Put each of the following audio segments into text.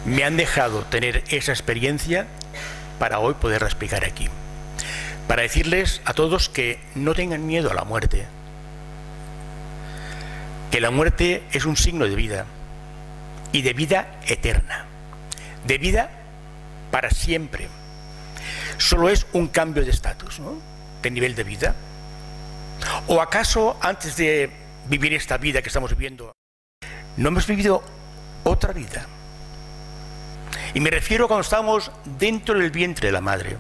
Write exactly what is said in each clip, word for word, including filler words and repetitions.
me han dejado tener esa experiencia para hoy poderla explicar aquí. Para decirles a todos que no tengan miedo a la muerte, que la muerte es un signo de vida, y de vida eterna, de vida para siempre. Solo es un cambio de estatus, ¿no?, de nivel de vida. ¿O acaso antes de vivir esta vida que estamos viviendo, no hemos vivido otra vida? Y me refiero a cuando estábamos dentro del vientre de la madre.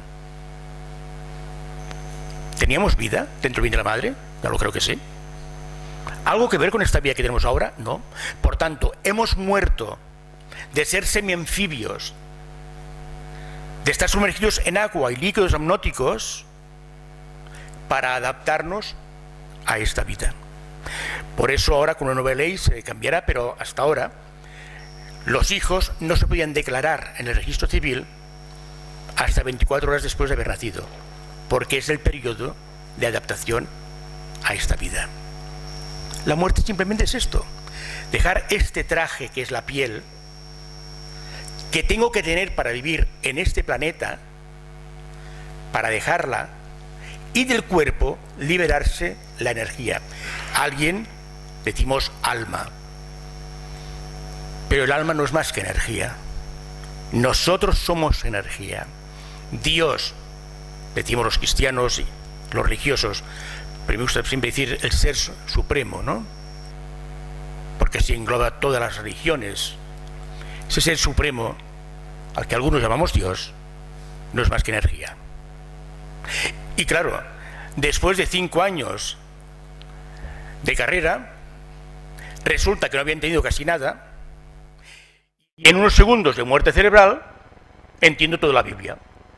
¿Teníamos vida dentro del vientre de la madre? Ya lo creo que sí. ¿Algo que ver con esta vida que tenemos ahora? No. Por tanto, hemos muerto de ser semianfibios, de estar sumergidos en agua y líquidos amnióticos para adaptarnos a esta vida. Por eso ahora con una nueva ley se cambiará, pero hasta ahora los hijos no se podían declarar en el registro civil hasta veinticuatro horas después de haber nacido, porque es el periodo de adaptación a esta vida. La muerte simplemente es esto, dejar este traje que es la piel, que tengo que tener para vivir en este planeta, para dejarla, y del cuerpo liberarse la energía. Alguien decimos alma, pero el alma no es más que energía. Nosotros somos energía. Dios, decimos los cristianos y los religiosos, pero me gusta siempre decir el ser supremo, ¿no?, porque se engloba todas las religiones. Ese ser supremo, al que algunos llamamos Dios, no es más que energía. Y claro, después de cinco años de carrera, resulta que no había entendido casi nada, y en unos segundos de muerte cerebral entiendo toda la Biblia.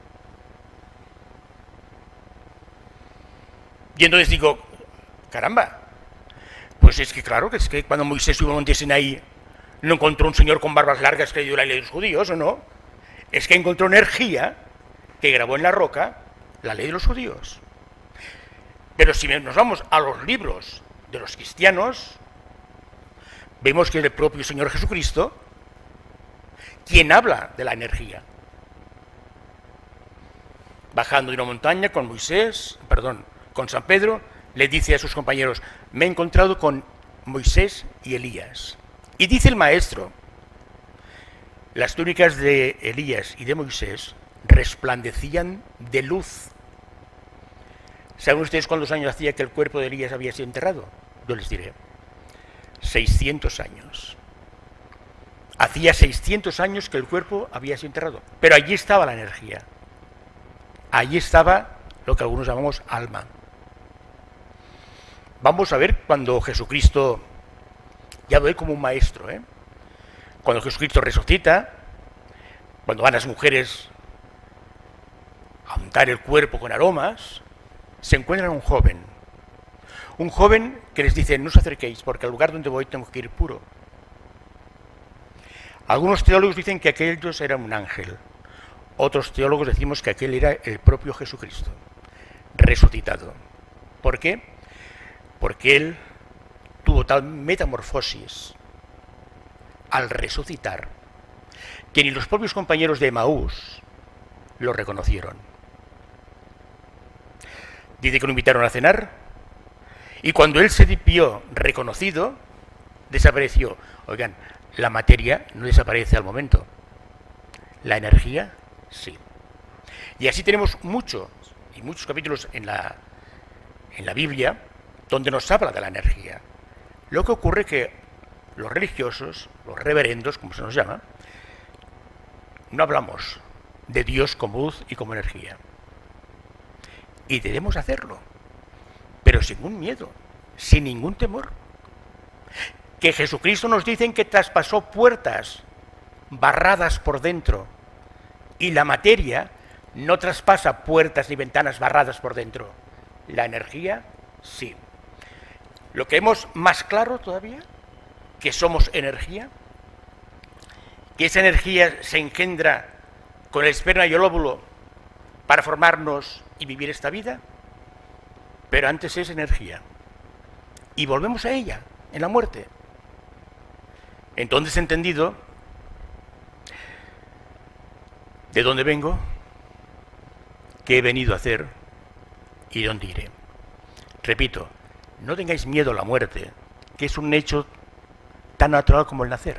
Y entonces digo, caramba, pues es que claro, que es que cuando Moisés subió al monte Sinaí no encontró un señor con barbas largas que le dio la ley de los judíos, ¿o no? Es que encontró energía que grabó en la roca la ley de los judíos. Pero si nos vamos a los libros de los cristianos, vemos que es el propio Señor Jesucristo quien habla de la energía. Bajando de una montaña con Moisés, perdón, con San Pedro, le dice a sus compañeros, me he encontrado con Moisés y Elías. Y dice el maestro, las túnicas de Elías y de Moisés resplandecían de luz. ¿Saben ustedes cuántos años hacía que el cuerpo de Elías había sido enterrado? Yo les diré, seiscientos años. Hacía seiscientos años que el cuerpo había sido enterrado, pero allí estaba la energía. Allí estaba lo que algunos llamamos alma. Vamos a ver cuando Jesucristo, ya lo ve como un maestro, ¿eh? Cuando Jesucristo resucita, cuando van las mujeres a untar el cuerpo con aromas, se encuentran a un joven. Un joven que les dice, no os acerquéis, porque al lugar donde voy tengo que ir puro. Algunos teólogos dicen que aquel Dios era un ángel. Otros teólogos decimos que aquel era el propio Jesucristo, resucitado. ¿Por qué? Porque él tuvo tal metamorfosis al resucitar que ni los propios compañeros de Emaús lo reconocieron. Dice que lo invitaron a cenar y cuando él se vio reconocido, desapareció. Oigan, la materia no desaparece al momento, la energía sí. Y así tenemos muchos y muchos capítulos en la, en la Biblia donde nos habla de la energía. Lo que ocurre que los religiosos, los reverendos, como se nos llama, no hablamos de Dios como luz y como energía. Y debemos hacerlo, pero sin ningún miedo, sin ningún temor. Que Jesucristo nos dice que traspasó puertas barradas por dentro y la materia no traspasa puertas ni ventanas barradas por dentro. La energía, sí. Lo que vemos más claro todavía, que somos energía, que esa energía se engendra con el esperma y el óvulo para formarnos y vivir esta vida, pero antes es energía. Y volvemos a ella en la muerte. Entonces he entendido de dónde vengo, qué he venido a hacer y dónde iré. Repito, no tengáis miedo a la muerte, que es un hecho tan natural como el nacer.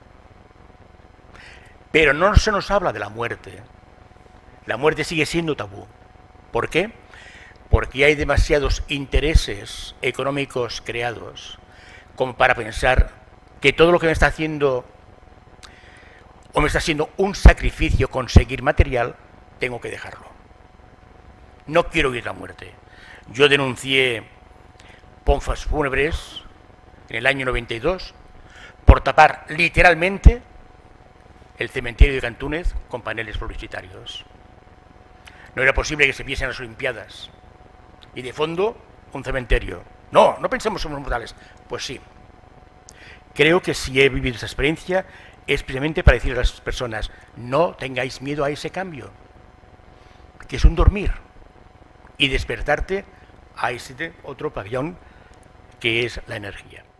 Pero no se nos habla de la muerte. La muerte sigue siendo tabú. ¿Por qué? Porque hay demasiados intereses económicos creados como para pensar que todo lo que me está haciendo o me está haciendo un sacrificio conseguir material, tengo que dejarlo. No quiero oír la muerte. Yo denuncié pompas fúnebres en el año noventa y dos por tapar literalmente el cementerio de Cantúnez con paneles publicitarios. No era posible que se viesen las Olimpiadas y de fondo un cementerio. No, no pensemos somos mortales. Pues sí. Creo que si he vivido esa experiencia es precisamente para decir a las personas, no tengáis miedo a ese cambio, que es un dormir, y despertarte a ese otro pabellón que es la energía.